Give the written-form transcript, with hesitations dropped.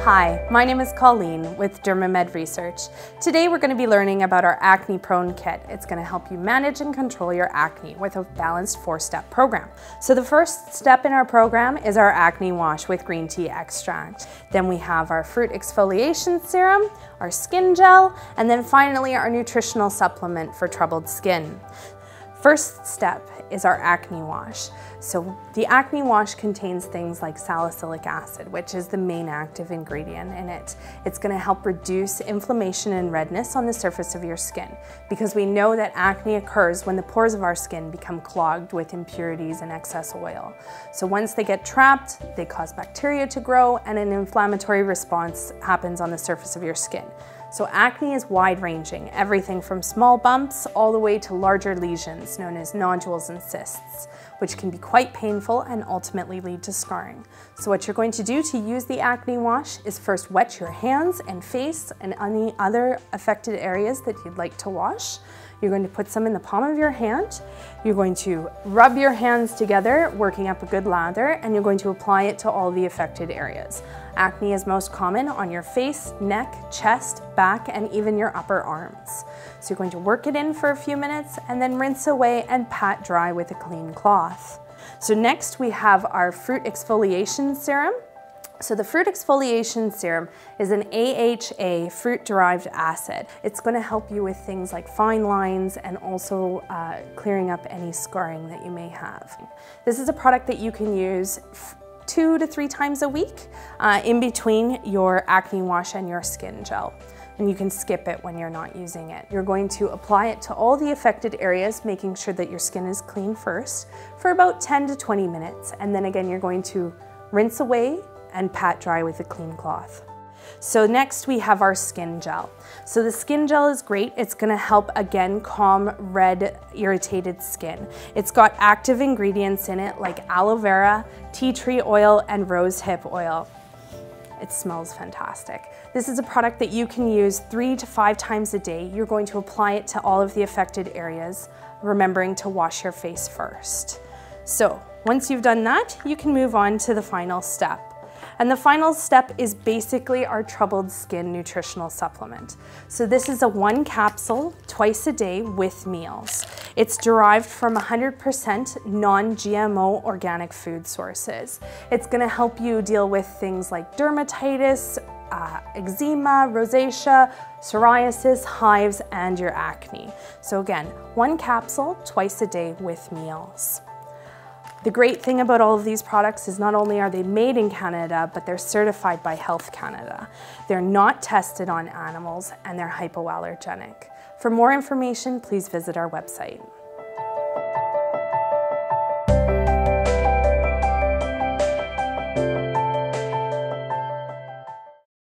Hi, my name is Colleen with Dermamed Research. Today we're going to be learning about our Acne Prone Kit. It's going to help you manage and control your acne with a balanced 4-step program. So the first step in our program is our acne wash with green tea extract. Then we have our fruit exfoliation serum, our skin gel, and then finally our nutritional supplement for troubled skin. First step is our acne wash. So the acne wash contains things like salicylic acid, which is the main active ingredient in it. It's going to help reduce inflammation and redness on the surface of your skin, because we know that acne occurs when the pores of our skin become clogged with impurities and excess oil. So once they get trapped, they cause bacteria to grow and an inflammatory response happens on the surface of your skin. So acne is wide-ranging, everything from small bumps all the way to larger lesions known as nodules and cysts, which can be quite painful and ultimately lead to scarring. So what you're going to do to use the acne wash is first wet your hands and face and any other affected areas that you'd like to wash. You're going to put some in the palm of your hand. You're going to rub your hands together, working up a good lather, and you're going to apply it to all the affected areas. Acne is most common on your face, neck, chest, back, and even your upper arms. So you're going to work it in for a few minutes and then rinse away and pat dry with a clean cloth. So next we have our fruit exfoliation serum. So the fruit exfoliation serum is an AHA, fruit-derived acid. It's going to help you with things like fine lines and also clearing up any scarring that you may have. This is a product that you can use 2 to 3 times a week in between your acne wash and your skin gel. And you can skip it when you're not using it. You're going to apply it to all the affected areas, making sure that your skin is clean first for about 10 to 20 minutes. And then again, you're going to rinse away and pat dry with a clean cloth. So next we have our skin gel. So the skin gel is great. It's gonna help, again, calm red, irritated skin. It's got active ingredients in it like aloe vera, tea tree oil, and rose hip oil. It smells fantastic. This is a product that you can use 3 to 5 times a day. You're going to apply it to all of the affected areas, remembering to wash your face first. So once you've done that, you can move on to the final step. And the final step is basically our troubled skin nutritional supplement. So this is a 1 capsule twice a day with meals. It's derived from 100% non-GMO organic food sources. It's gonna help you deal with things like dermatitis, eczema, rosacea, psoriasis, hives, and your acne. So again, 1 capsule twice a day with meals. The great thing about all of these products is not only are they made in Canada, but they're certified by Health Canada. They're not tested on animals and they're hypoallergenic. For more information, please visit our website.